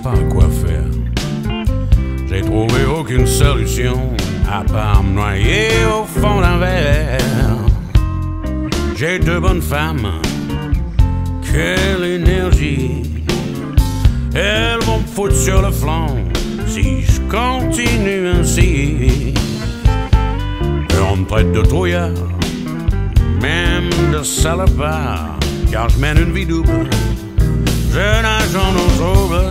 pas quoi faire. J'ai trouvé aucune solution à part me noyer au fond d'un verre. J'ai deux bonnes femmes, quelle énergie. Elles vont me foutre sur le flanc si je continue ainsi. Et on me traite de trouillard, même de salopard, car je mène une vie double, je nage en eau trouble.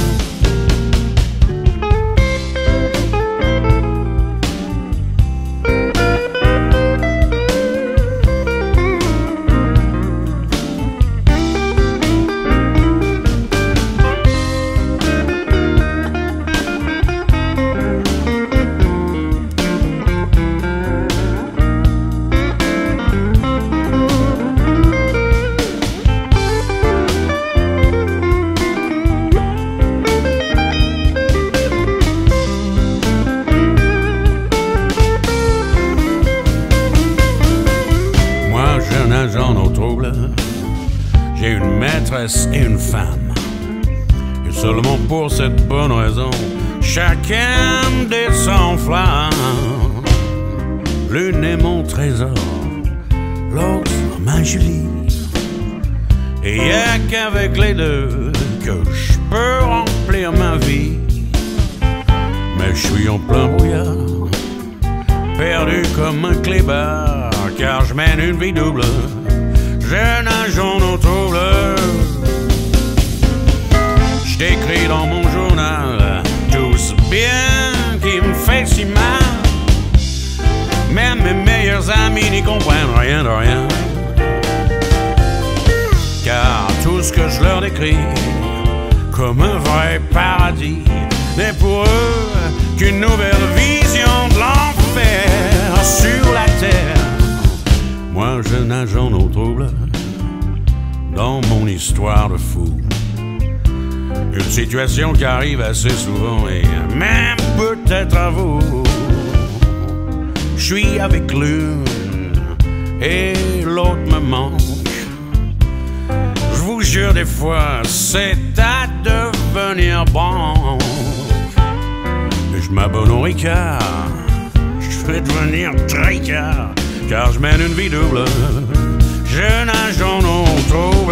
En eau trouble, j'ai une maîtresse et une femme. Et seulement pour cette bonne raison, chacun descend en flamme. L'une est mon trésor, l'autre ma Julie. Et y'a qu'avec les deux que je peux remplir ma vie. Mais je suis en plein brouillard, perdu comme un clébard, car je mène une vie double, je nage en eau trouble. Je t'écris dans mon journal tout ce bien qui me fait si mal. Même mes meilleurs amis n'y comprennent rien de rien, car tout ce que je leur décris comme un vrai paradis n'est pour eux qu'une nouvelle vision de l'enfer sur la terre. Moi je nage en eau trouble dans mon histoire de fou. Une situation qui arrive assez souvent et même peut-être à vous. Je suis avec l'une et l'autre me manque. Je vous jure des fois c'est à devenir banque. Je m'abonne au Ricard, je vais devenir tricard, car je mène une vie double, je nage en eau trouble.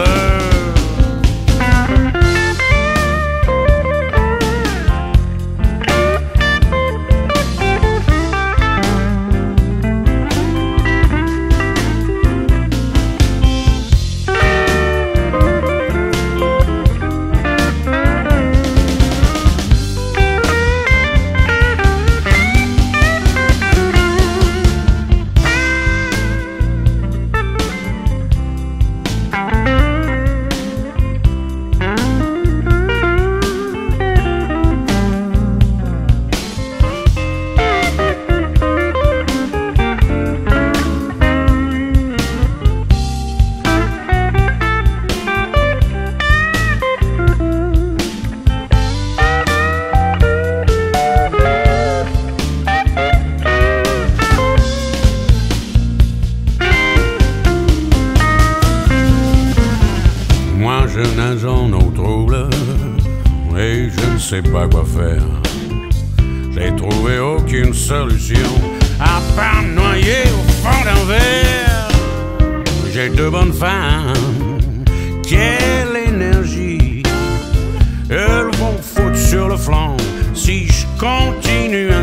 Je nage en eau trouble et je ne sais pas quoi faire. J'ai trouvé aucune solution à part me noyer au fond d'un verre. J'ai deux bonnes femmes, quelle énergie. Elles vont foutre sur le flanc si je continue